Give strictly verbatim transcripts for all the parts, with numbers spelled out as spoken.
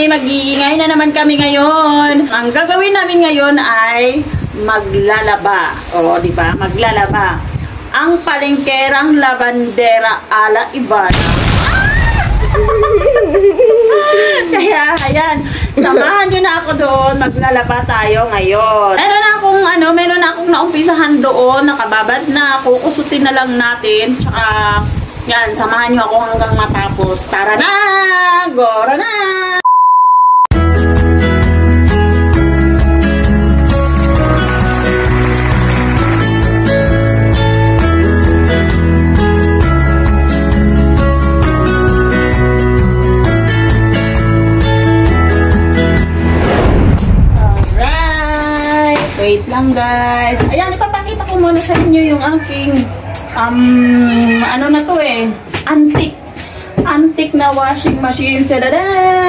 kami, mag-iingay na naman kami ngayon. Ang gagawin namin ngayon ay maglalaba. O, di ba? Maglalaba. Ang palengkerang labandera ala Ivana. Kaya, ayan. Samahan nyo na ako doon. Maglalaba tayo ngayon. Meron na akong, ano, meron na akong naumpisahan doon. Nakababad na ako. Kusutin na lang natin. Tsaka, yan, samahan nyo ako hanggang matapos. Tara na! Gora na! Wait lang guys. Ayan, ipapakita ko muna sa inyo yung aking um, ano na to eh, antique. Antique na washing machine. Tadada!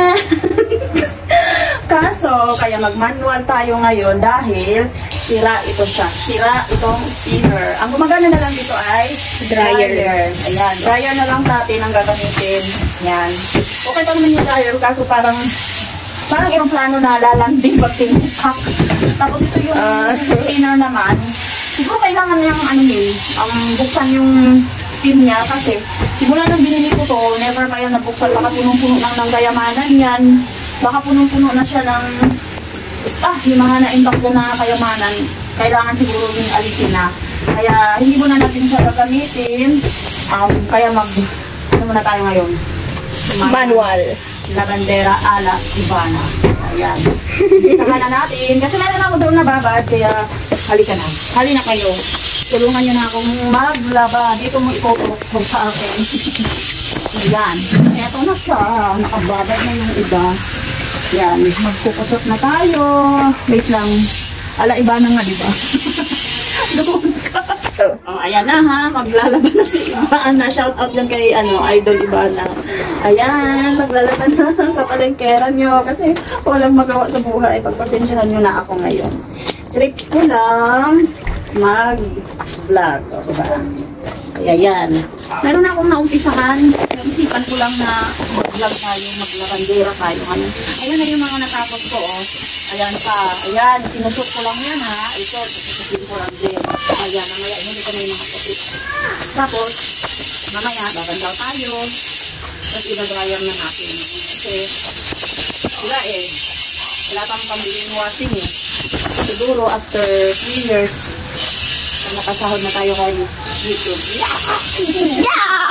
Kaso, kaya mag-manual tayo ngayon dahil sira ito siya. Sira itong spinner. Ang gumagana na lang dito ay dryer. dryer. Ayan, dryer na lang natin ang gagamitin. Ayan. Okay pa naman yung dryer, kaso parang parang yung plano na lalanding pag tinukak. Tapos ito yung uh, spinner naman. Siguro kailangan niyang ano yun, um, buksan yung spin niya kasi simula nang binili ko to, never pa yan nabuksan. Baka punong-puno lang ng kayamanan yan. Baka punong-puno na siya ng ah, yung mga na-impact ko na kayamanan. Kailangan siguro yung alisin na. Kaya hindi mo na natin siya gagamitin. Um, kaya mag, ano muna tayo ngayon? Manual. Labandera ala Ivana. Ayan. Saka na natin. Kasi meron ako doon nababad. Kaya halika na. Hali na kayo. Tulungan nyo na akong maglaba. Dito mo ipopokpok sa akin. Ayan. Eto na siya. Nakababad na yung iba. Ayan. Magkukusot na tayo. Wait lang. Ala Ivana nga, diba? Doon ka. Oh, ayan na ha, maglalaba na si Ivana. Shout out dyan kay ano, Idol Ivana. Ayan, maglalaba na kapalengkera nyo. Kasi walang magawa sa buhay. Pagpasensyahan nyo na ako ngayon. Trip ko lang mag-vlog. O, diba? Kaya yan. Meron na akong naumpisahan. Isipan ko lang na mag-vlog tayo, maglabandera tayo. Ayan. Ayan na yung mga natapos ko. Oh. Ayan pa. Ayan, sinusot ko lang yan ha. Ito, susutin ko lang din. Ayan, mamaya, hindi ko na yung mga pusit. Tapos, mamaya, babandaw tayo. Tapos, i-dryer na natin. Kasi, wala eh. Wala pang pambiling washing eh. Siguro, after three years, nakasahod na tayo kay YouTube. Yeah! Yeah!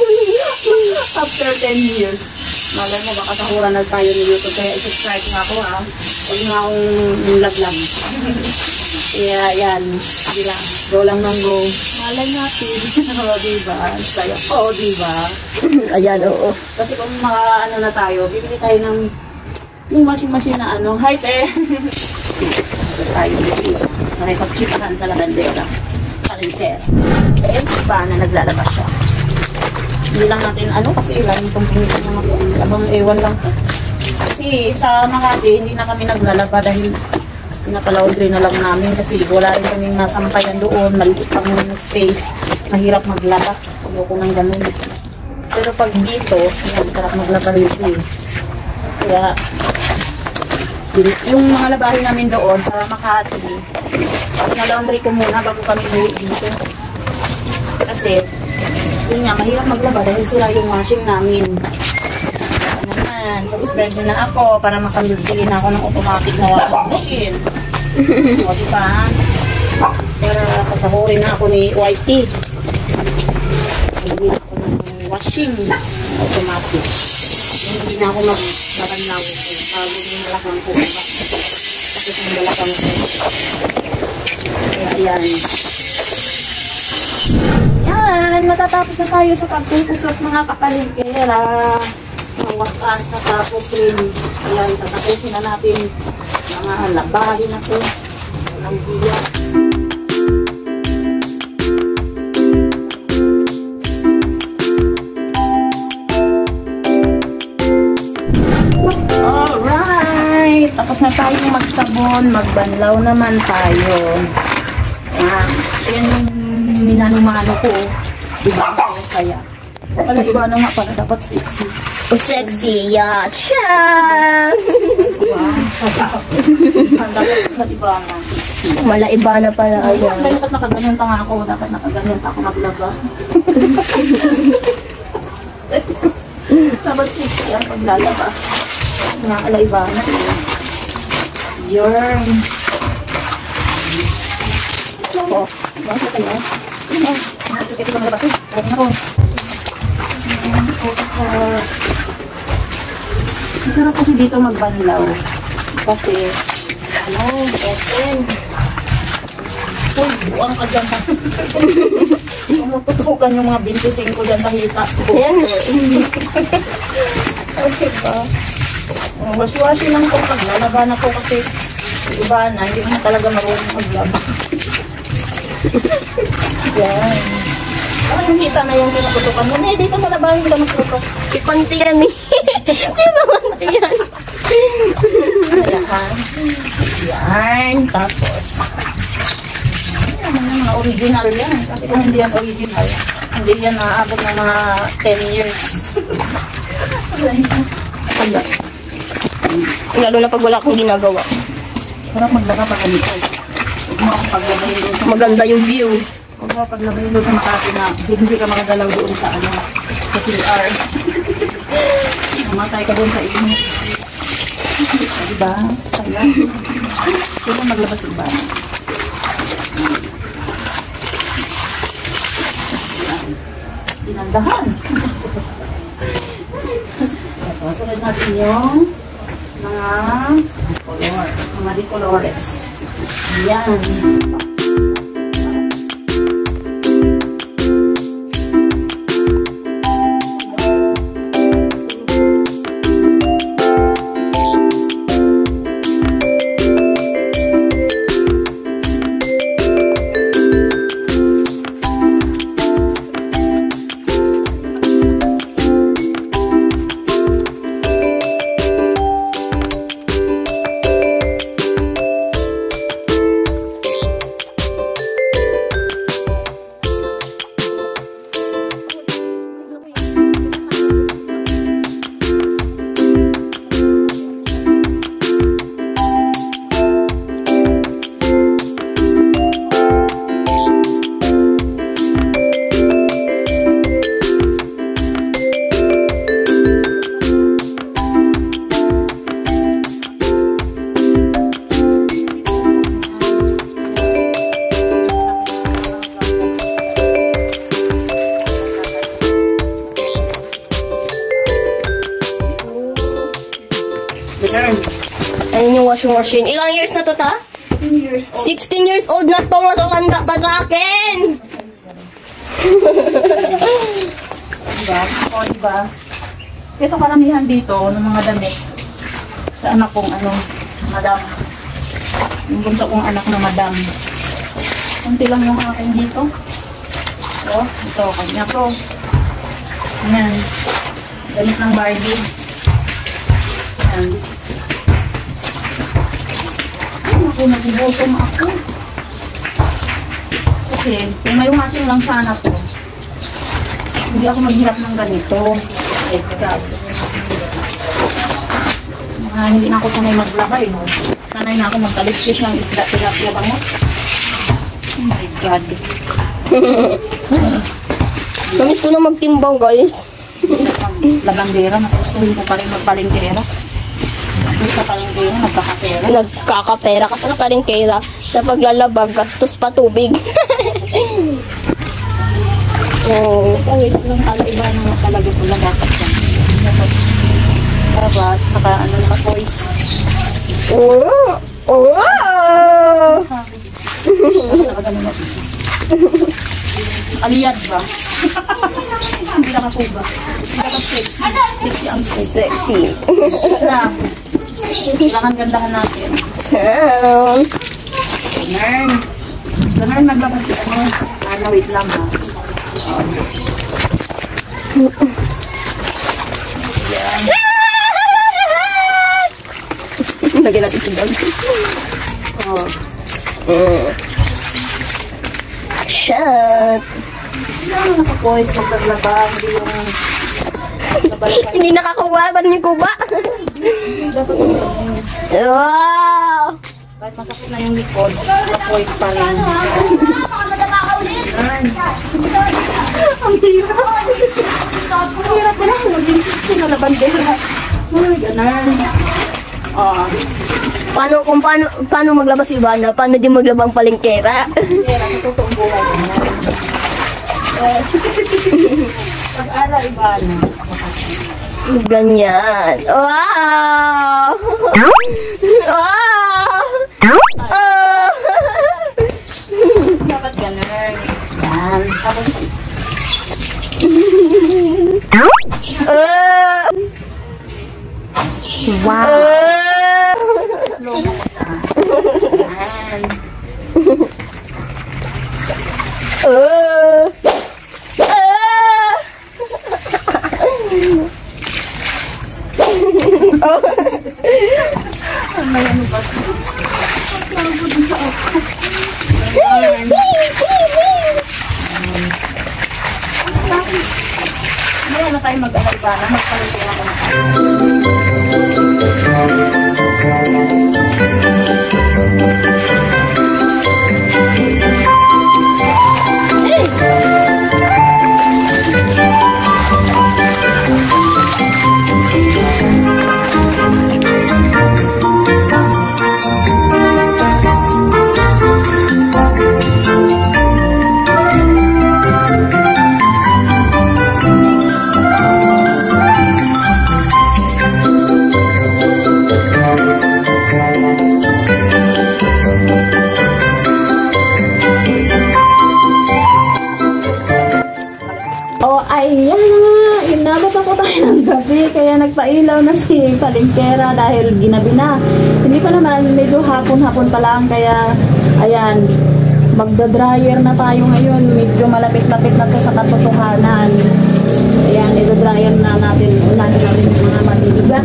After ten years. Malay mo, baka sahuran na tayo ni YouTube. Kaya i-subscribe nga ako ha. Huwag nga akong laglag. Kaya yan. Hindi lang. Go lang ng go. Malay natin. O, diba? Kaya, o, diba? Ayan, oo. Kasi kung mga ano na tayo, bibili tayo ng yung washing machine na ano. Hi, te! Ito tayo. Nakipagchipahan sa labandera. Palengkera. Eh, ba na naglalabas siya. Hindi lang natin ano kasi ilan itong pinili ng mga abang ewan lang po. Kasi sa Makati hindi na kami naglalaba dahil pinapalaundry na lang namin kasi wala rin kami nasampayan doon, maliit ang space, mahirap maglaba. Ayoko nang ganun. Pero pag dito, yan, sarap maglaba rito eh. Kaya yung mga labahin namin doon sa Makati, pinalaundry ko muna bago kami uwi dito. Kasi yun nga, mahirap maglaba dahil sila yung washing namin. Ano naman, subscribe nyo na ako para makamibili na ako ng automatic na washing machine. O, diba? Para pasahurin na ako ni Y T. Hindi na ako ng washing automatic. Hindi na ako magbabanlaw. Pagod yung balakang ko. Tapos yung balakang ko. Kaya yan. Yan, matatapos na tayo sa pagpupusot mga kapalengkera. Ang wakas na tapos rin. Ayan, tatapusin na natin mga labahin na ito. Walang biyak. Alright! Tapos na tayo magsabon, magbanlaw naman tayo. Ayan, ayan yung minano-mano ko. Diba? Saya-saya. Wala iba na nga para dapat sexy. Oh, sexy, yeah. Siya! Wow, sarap. Dapat iba na. Malaiba na pala. Ay, Ayan. dapat nakaganyan pa nga ako. Dapat nakaganyan pa ako maglaba. Dapat sexy ang paglalaba. Nakala iba na. Yun. Oh. Basta kayo. Ito ko malaba. Parang ako. Masarap kasi dito magbanlaw. Kasi, ano, open. Uy, buwang ka dyan. Tumututukan yung mga bintising ko dyan tahita. Ayan. Okay ba? Washi-washi lang ko paglalaba na ko kasi iba na, hindi mo talaga marunong maglaba. Yan. Ako yung kita na yung pinatutukan mo. Eh, dito sa labahin ko lang magtutok. Ipanti yan eh. Ipanti yan. Ayan. Yan. Tapos. Ayan, mga original yan. Kasi kung hindi yan original, hindi yan naaabot ng mga ten years. Wala. Lalo na pag wala akong ginagawa. Sarap maglaba pa ganito. Huwag mo akong paglabayin doon. Maganda yung view. Huwag mo paglabayin doon sa Makati na hindi ka makagalaw doon sa ano, sa C R. Namatay ka doon sa inyo. Diba? Saya. Sino maglabas iba? Sinandahan. Ito, sunod natin yung mga color, mga decolores. Yan. Ayun yung washing machine. Ilang years na to, ta? sixteen years old na to. Mas matanda pa sa akin. Diba? O, diba? Ito karamihan dito ng mga damit sa anak kong ano, madam. Yung bunso kong anak na madam. Kunti lang yung akin dito. O, ito, kanya ko. Yan. Damit ng Barbie. Yan. Ako, nagugutom ako. Kasi, kung may washing lang sana to, hindi ako maghirap ng ganito. Ay, God. Ah, hindi na ako sanay maglaba eh. Sanay na ako magkaliskis ng isda, tilapia bangot. Oh my God. Namiss ko na magtimbang, guys. Labandera, mas gustuhin ko pa rin magpalingkera. Sa palengkera, nagkakapera. Nagkakapera kasi sa palengkera. Sa paglalabag, gastos pa tubig. Oh, kaya ito lang pala iba ng talaga ko lang dapat yan. Dapat, naka ano naka toys. Oh! Oh! Aliyad ba? Hindi nakakuba. Dapat sexy. Sexy ang sexy. Sexy. Na. Kailangan gandahan natin. Damn. Ganern. Ganern, naglabas si ano. Ano, wait lang ha. Yan. Lagyan natin si Dog. Oh. Mm. Shot. Ano nakapoise maglaglaba, hindi yung nabalakan. Hindi nakakuha ba ni Kuba? Dapat yung Wow! kahit masakit na yung likod, nakapoise pa rin. Ang hirap. Ang hirap pala. Maging sino na bandera. Ay, ganun. Oh. Paano, kung paano, paano maglabas si Ivana? Paano din maglabang palengkera? Bandera sa totoong buhay. Pag-ala, Ivana. Ganyan. Wow! Wow! Oh! Dapat ganun. Yan. Tapos, Uh, wow. slow mo ko na. Yan. Uh, uh, oh. Ano yan ba? Nagod sa ako. Ngayon na tayo mag-alay ba na magpaluto ako na tayo. Oh, ayan na. Inabot ako tayo ng gabi. Kaya nagpailaw na si palengkera dahil ginabi na. Hindi pa naman, medyo hapon-hapon pa lang. Kaya, ayan, magda-dryer na tayo ngayon. Medyo malapit-lapit na to sa katotohanan. Ayan, i-dryer na natin. Unahin natin yung mga mabiliga.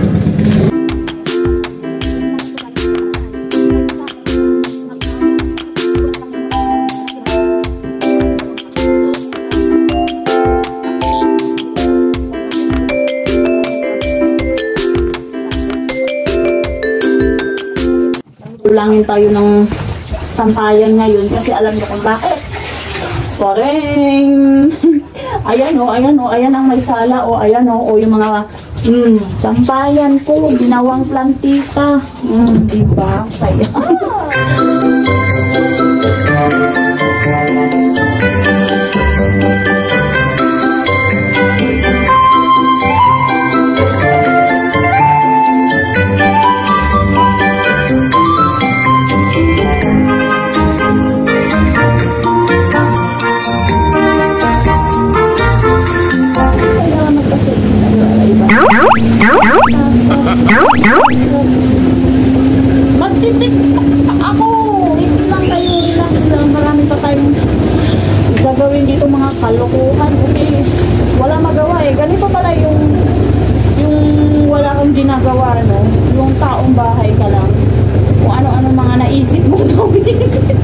Tulangin tayo ng sampayan ngayon kasi alam niyo kung bakit. Poreng! Ayan o, ayan o, ayan ang may sala o, ayan o, o yung mga mm, sampayan ko, ginawang plantita. Mm, diba? Saya. Magtitik ako. Wait lang kayo, relax lang. Marami pa tayong gagawin dito mga kalokohan kasi wala magawa eh. Ganito pala yung yung wala kang ginagawa, no? Yung taong bahay ka lang. Kung ano-ano mga naisip mo gawin.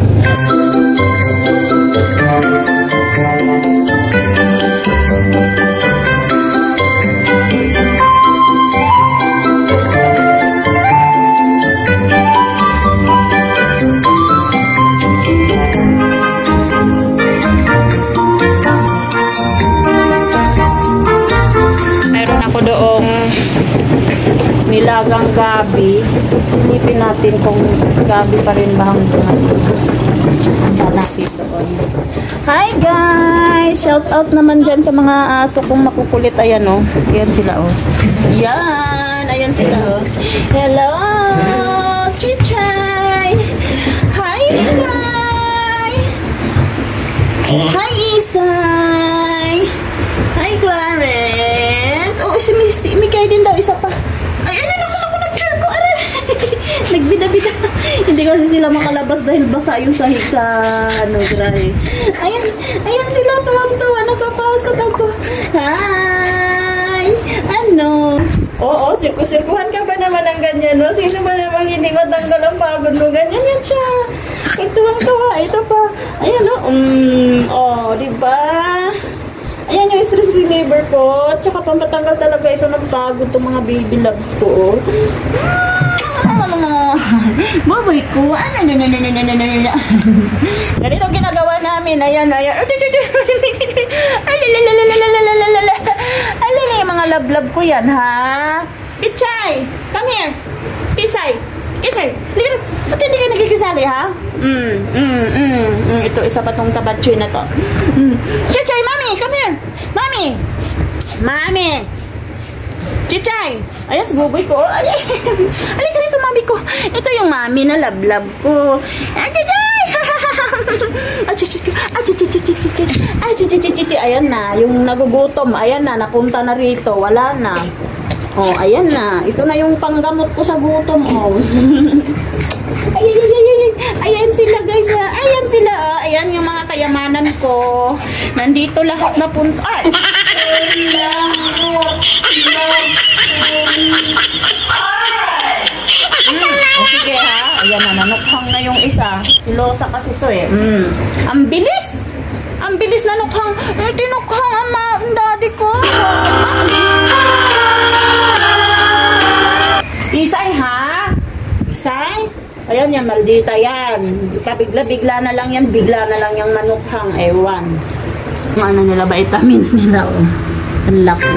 Nilagang gabi. Silipin natin kung gabi pa rin ba hanggang natin doon. Hi guys! Shout out naman dyan sa mga aso kong makukulit. Ayan o. Oh. Ayan sila o. Oh. Yan! Ayan sila o. Oh. Hello! Chichay! Hi Ikay! Hi Isay! Hi Clarence! Oh, si Mikay din daw. Isa pa. Ay, ano naman ako nag-circo, aray! Nagbida-bida. Hindi kasi sila makalabas dahil basa yung sahig sa, ano, grahe. Ayan, ayan sila, tuwang-tuwa, nakapasok ako. Hi! Ano? Oo, sirko-sirkuhan ka ba naman ng ganyan, no? Sino ba namang hindi matanggal ang pagod mo? Ganyan yan siya. Pag tuwang-tuwa, ito pa. Ayan, no? Mm, oh, diba? Ayan yung stress reliever ko. Tsaka pampatanggal talaga ito ng pagod itong mga baby loves ko. Baboy ko. Ganito ginagawa namin. Ayan, ayan. Alala yung mga love-love ko yan, ha? Pichay! Come here! Isay! Isay! Ba't hindi ka nagkikisali, ha? Mm, mm, mm, mm. Ito, isa pa tong tabatsoy na to. Mm. Chichay, mami! Come here! Mami! Mami! Chichay! Ayan, si buboy ko. Ay, alika rito, mami ko. Ito yung mami na love-love ko. Ay, chichay! Ay, chichay! Ay, chichay! Ay, chichay! Ayan na, yung nagugutom. Ayan na, napunta na rito. Wala na. Oh, ayan na. Ito na yung panggamot ko sa gutom. Oh. Ay, ay, ay, ay, ay. Ayan sila, guys. Ah. Ayan sila. Ah. Ayan yung mga kayamanan ko. Nandito lahat na punta. Ay! Mm. Oh, sige ha. Ayan na, nanukhang na yung isa. Silosa kasi to eh. Mm. Ang bilis! Ang bilis na nukhang. Eh, tinukhang ama, ang daddy ko. Isay ha? Isay? Ayan yan, maldita yan. Kabigla-bigla na lang yan, bigla na lang yung manukhang. Ewan. Ano nila, vitamins nila, oh. Ang laki.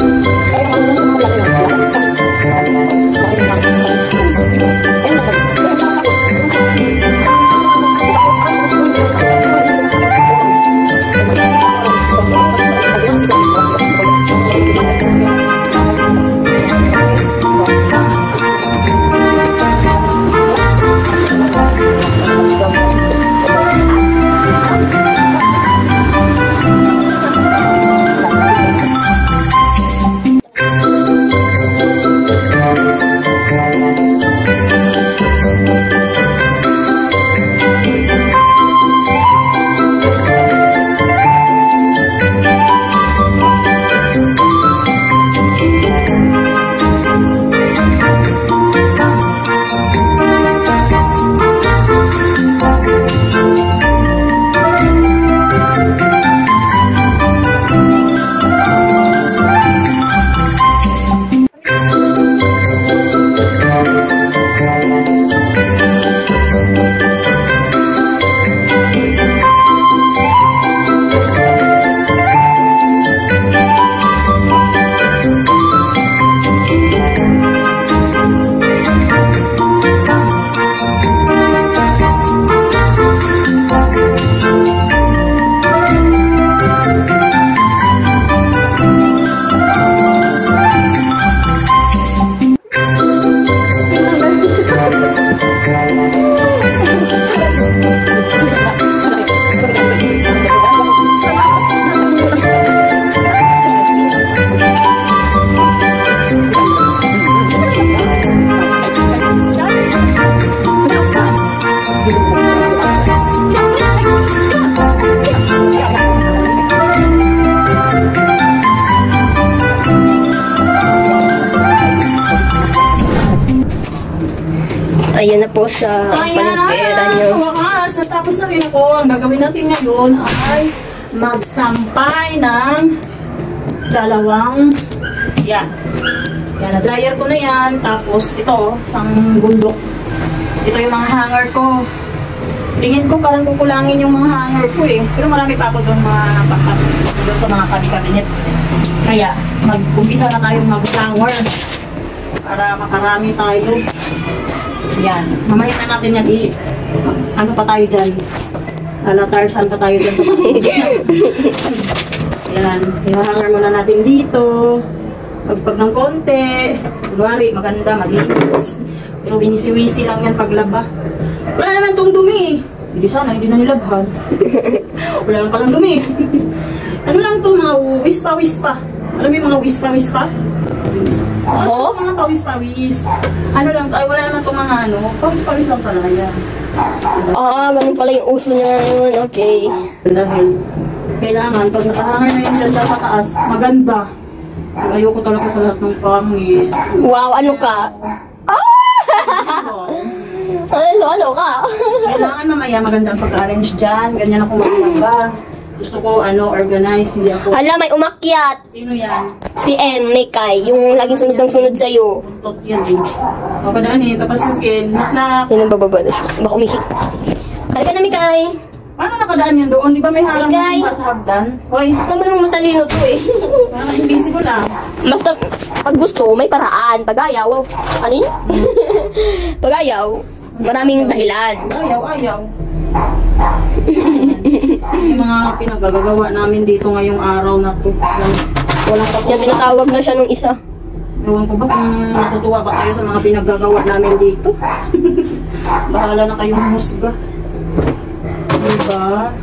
Ayan na po siya. Ang palipera nyo. Sa wakas, natapos na rin ako. Ang gagawin natin ngayon ay magsampay ng dalawang yan. Yan, na-dryer ko na yan. Tapos ito, isang bundok. Ito yung mga hanger ko. Tingin ko parang kukulangin yung mga hanger ko eh. Pero marami pa ako doon mga pakat. Doon sa mga kabi-kabinet. Kaya, mag-umpisa na tayong mag-flower. Para makarami tayo. Yan. Mamaya na natin yan i... Ano pa tayo dyan? Alatarsan pa tayo dyan sa mga. Yan. I-hanger muna natin dito. Pagpag ng konti. Kunwari, maganda, malinis. Pero winisi-wisi lang yan paglaba. Wala naman itong dumi. Hindi sana, hindi na nilabhan. Wala lang palang dumi. Ano lang ito, mga wispa-wispa. Alam mo yung mga wispa-wispa? Oo? Ano mga pawis-pawis. Ano lang, ay wala naman itong mga ano. Pawis-pawis lang pala yan. Ah, ganun pala yung uso niya ngayon. Okay. Dahil, kailangan, pag nakahanger na yun dyan sa taas, maganda. Ayoko talaga sa lahat ng pangit. Wow, ano ka? So, Ay, so ano ka? kailangan mamaya maganda ang pagka-arrange dyan. Ganyan ako maglaba. Gusto ko, ano, organize. Hindi ako. Hala, may umakyat. Sino yan? Si M, Mikay, yung laging sunod ng sunod sa'yo. Buntot yan eh. Papadaan eh, papasukin. Knock-knock. Yun ang bababa na siya. Baka umihi. Halika na, Mikay. Paano nakadaan yan doon? Di ba may harang Bigay. pa sa hagdan? Hoy, Ano ba namang matalino to eh? parang invisible lang. Basta, pag gusto, may paraan. Pag ayaw, ano yun? Pag ayaw, maraming dahilan. Ayaw, ayaw. Yung mga pinagagagawa namin dito ngayong araw na to. Walang Yan, kapag. tinatawag na siya nung isa. Ewan ko ba kung natutuwa ba kayo sa mga pinagagawa namin dito? Bahala na kayong musga. Diba?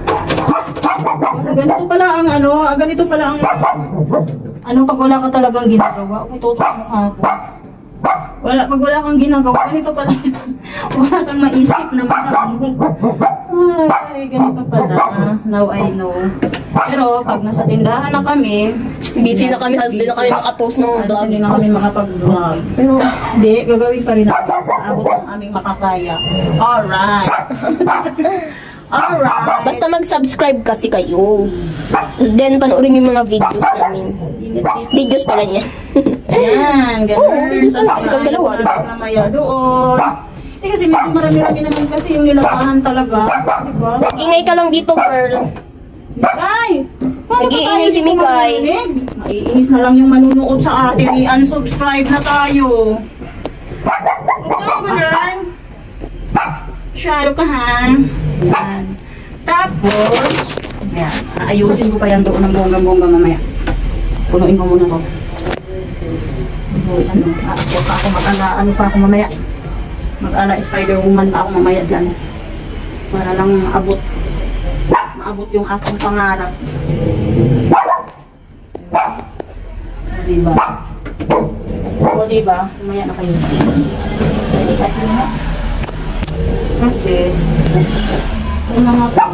Ganito pala ang ano, ah, ganito pala ang ano pag wala ka talagang ginagawa. Uy, tutok mo ako. Wala, pag wala kang ginagawa, ganito pala. Wala kang maisip na masabi. Ay, ganito pala. Now I know. Pero pag nasa tindahan na kami, Busy na kami, hindi na kami makapost ng Halos vlog. hindi na kami makapag-vlog. Pero hindi, gagawin pa rin natin sa abot ng aming makakaya. Alright. Alright. Basta mag-subscribe kasi kayo. Then, panoorin yung mga videos namin. Videos pala niya. Yan, ganun. Oo, videos pala kasi kami dalawa, diba? Mamaya doon. Eh kasi medyo marami-rami naman kasi yung nilabahan talaga. Diba? Ingay ka lang dito, girl. Mikay! Paano Nag-iingay ba tayo si dito Mikay. marinig? Maiinis na lang yung manunood sa atin. I-unsubscribe na tayo. Ikaw ba yan? Shadow ka ha? Yan. Tapos, yan. Aayusin ko pa yan doon ng bongga-bongga mamaya. Punuin ko muna to. Uy, ano, ako pa ako mag-ala, ano pa ako mamaya. Mag-ala Spider-Woman pa ako mamaya dyan. Para lang abot. Maabot yung aking pangarap. O, diba? O, diba? Mamaya na kayo. Kasi nga. Kasi, yung mga po,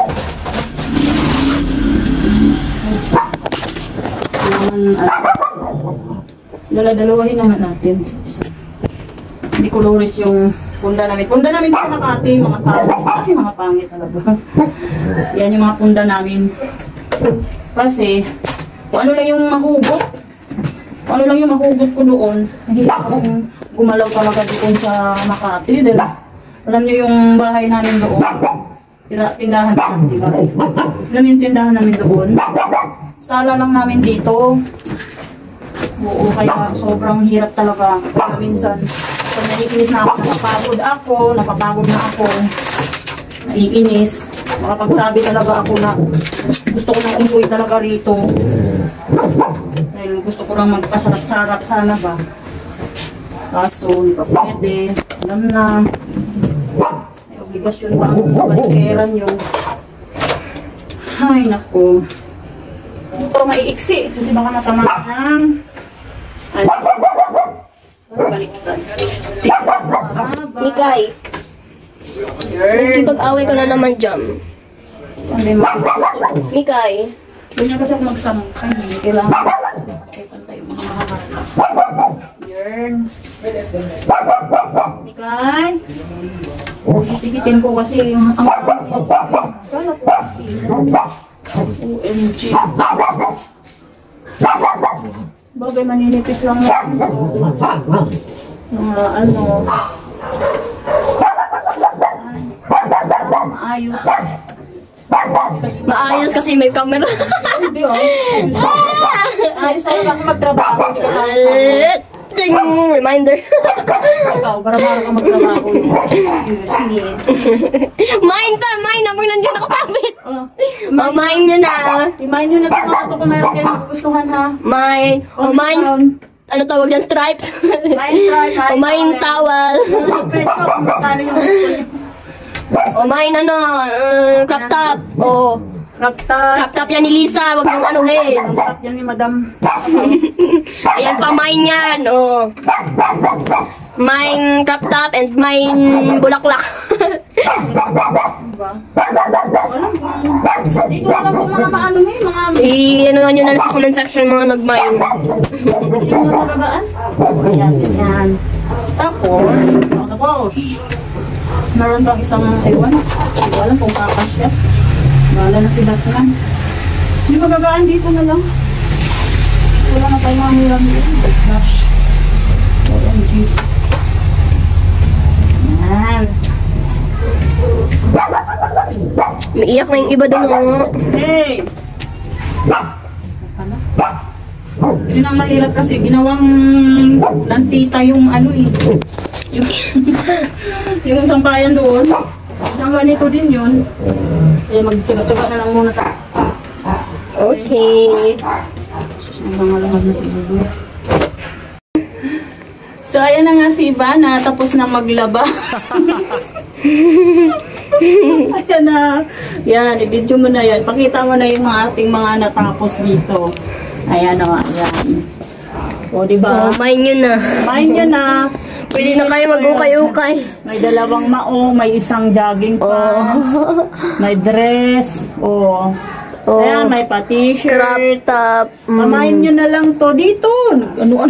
naman, dala-dalawahin naman natin. Hindi colores yung punda namin. Punda namin sa Makati, mga pangit. Ay, mga pangit talaga. Yan yung mga punda namin. Kasi, kung ano lang yung mahugot, kung ano lang yung mahugot ko doon, mahirap kasing gumalaw talaga doon sa Makati. Dahil, alam niyo yung bahay namin doon, tira- tindahan namin, diba? Alam yung tindahan namin doon, sala lang namin dito. Oo, kaya sobrang hirap talaga. Kaya minsan, pag naiinis na ako, napapagod ako, napapagod na ako, naiinis, makapagsabi talaga ako na gusto ko nang umuwi talaga rito. Dahil gusto ko lang magpasarap-sarap sana ba. Kaso, hindi pa pwede. Alam na. May obligasyon pa ang balikeran nyo. Ay, naku. Ito maiiksi kasi baka matamaan. Ano? Baliktad. Mikay, nagkipag-away ka na naman dyan. Hindi makikita. Mikay, Ganyan kasi ako magsamukay. Hindi kailangan. Pantay-pantay mo mga harap. Yan. Mikay. Tigitin ko kasi yung ang kala ko kasi. O M G. Bagay maninipis lang yan. Mga ano. Maayos. maayos kasi may camera. Hindi oh. Ayos talaga ako magtrabaho. Eh, ting, reminder. Ikaw, para-para ka magtrabaho. Sige. Mine pa, mine na. Pag nandiyan ako kapit. Oh, Oh, mine nyo na. Remind nyo na ito mga ito kung meron kayo magugustuhan ha. Mine. Oh, mine. Ano tawag dyan? Stripes? Mine stripe, Oh, mine towel. Pwede ko kung magkano yung gusto nyo. Oh, mine ano, uh, crop top. Oh, Crop top. crop top yan ni Lisa. Huwag niyong anuhin. Crop top yan ni Madam. Ayan pa mine yan. Oh. Mine crop top and mine bulaklak. Diba? Alam ko. Dito alam ko mga maano may mga I-ano nyo na lang sa comment section mga nag-mine. hindi mo nababaan. Ayan, ganyan. Tapos, tapos, meron pang isang ewan. Hindi ko alam kung kakasya. Bahala na si Batman. Hindi magagaan dito na lang. Wala na tayo mahiram dito. Gosh. O M G. Yan. May iyak na yung iba dun mo. Hey! Yun ang mahirap kasi ginawang lantita yung ano eh. Yung, yung sampayan doon. Isang ganito din yun. Kaya magtsaga-tsaga na lang muna sa... Okay. Nangalangag na si Bubu. So, ayan na nga si Ivana. Tapos na maglaba. Ayan na. Yan, i-video mo na yan. Pakita mo na yung mga ating mga natapos dito. Ayan o, ayan. O, diba? Oh, mine yun na. Mine yun na. Pwede na kayo mag-ukay-ukay. May dalawang mao, may isang jogging pants, Oh. may dress, o. Oh. Ayan, may pa t-shirt. Crop top. Mm. Pamahin nyo na lang to dito. Ano-ano.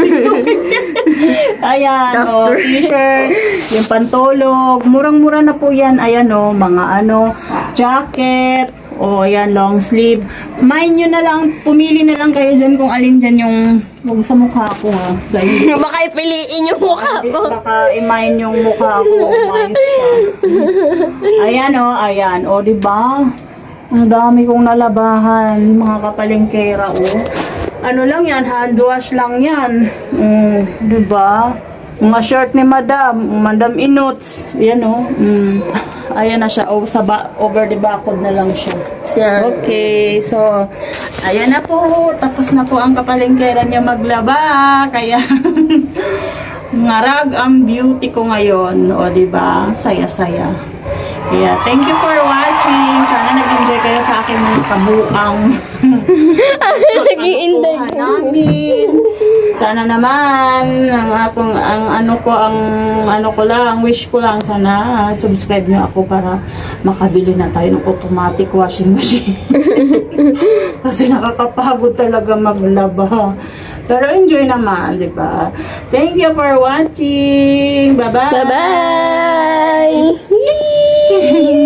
Ayan, o, Duster. t-shirt, yung pantolog. Murang-mura na po yan. Ayan, o, mga ano, jacket, o, ayan, long sleeve. Mahin nyo na lang, pumili na lang kayo dyan kung alin dyan yung, huwag sa mukha ko, ha. Dahil, Baka ipiliin yung mukha ko. baka imahin yung mukha ko. Umayos ka. Ayan, o, ayan, o, diba? Ang dami kong nalabahan, mga kapalengkera, oh. Ano lang yan, hand wash lang yan. Mm, diba? Mga shirt ni Madam, Madam Inots. Yan, oh. Mm. Ayan na siya, oh, sa ba over the backwood na lang siya. Yan. Okay, so, ayan na po. Tapos na po ang kapalengkera niya maglaba. Kaya, ngarag ang beauty ko ngayon. O, diba? Saya-saya. Kaya, thank you for watching. Sana nag-enjoy kayo sa aking mga kabuang Nag-i-enjoy pagkukuha namin. Sana naman, ang, akong, ang ano ko, ang ano ko lang, wish ko lang, sana subscribe nyo ako para makabili na tayo ng automatic washing machine. Kasi nakakapagod talaga maglaba. Pero enjoy naman, di ba? Thank you for watching. Bye-bye. Bye-bye.